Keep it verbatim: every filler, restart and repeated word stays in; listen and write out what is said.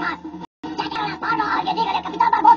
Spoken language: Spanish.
más. Ya llegó la porno, yo digo el capitán Barbosa.